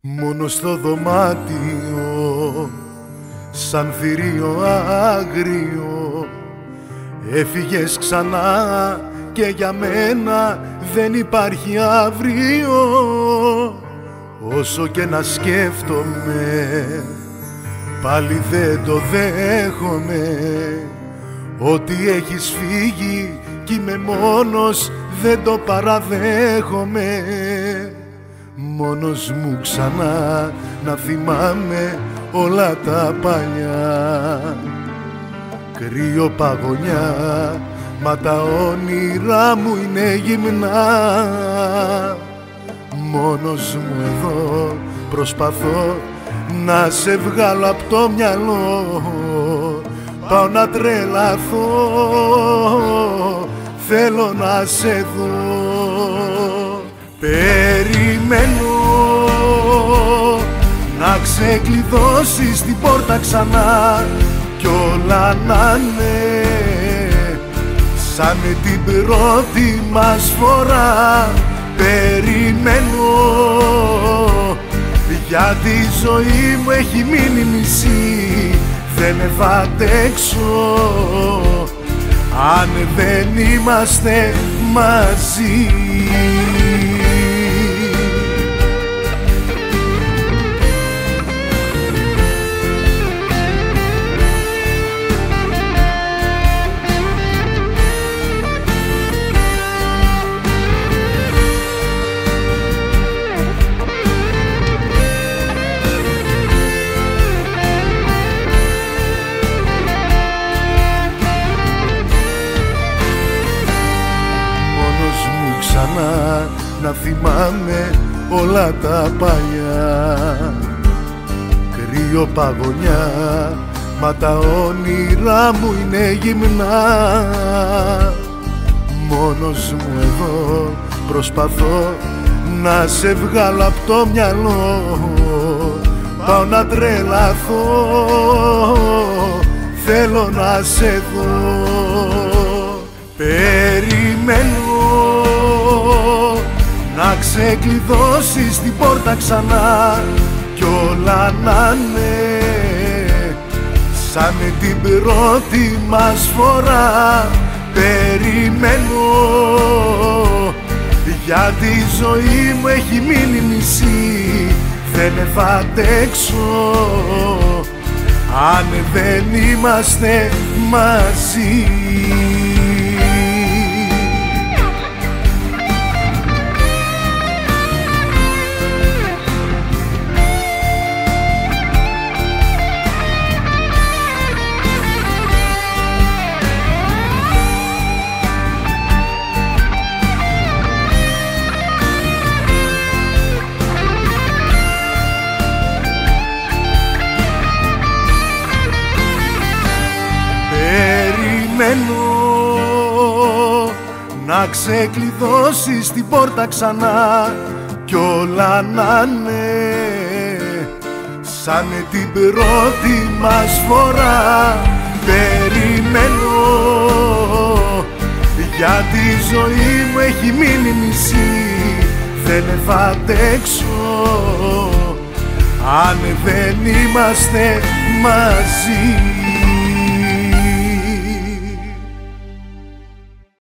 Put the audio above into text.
Μόνο στο δωμάτιο, σαν θηρίο άγριο, έφυγες ξανά και για μένα δεν υπάρχει αύριο. Όσο και να σκέφτομαι, πάλι δεν το δέχομαι, ότι έχεις φύγει κι είμαι μόνος, δεν το παραδέχομαι. Μόνος μου ξανά να θυμάμαι όλα τα παλιά. Κρύο παγωνιά, μα τα όνειρά μου είναι γυμνά. Μόνος μου εδώ προσπαθώ να σε βγάλω απ' το μυαλό. Πάω να τρελαθώ, θέλω να σε δω. Περιμένω να ξεκλειδώσεις την πόρτα ξανά κι όλα να είναι σαν την πρώτη μας φορά. Περιμένω γιατί η ζωή μου έχει μείνει μισή, δεν θα αντέξω αν δεν είμαστε μαζί. Να θυμάμαι όλα τα παλιά. Κρύο παγωνιά, μα τα όνειρά μου είναι γυμνά. Μόνος μου εδώ προσπαθώ να σε βγάλω απ' το μυαλό. Πάω να τρελαθώ, θέλω να σε δω. Περιμένω να ξεκλειδώσεις την πόρτα ξανά κι όλα να είναι σαν την πρώτη μας φορά. Περιμένω γιατί η ζωή μου έχει μείνει μισή, δεν θα αντέξω αν δεν είμαστε μαζί. Περιμένω να ξεκλειδώσεις την πόρτα ξανά κι όλα να είναι σαν την πρώτη μας φορά. Περιμένω γιατί η ζωή μου έχει μείνει μισή, δεν θα αντέξω αν δεν είμαστε μαζί.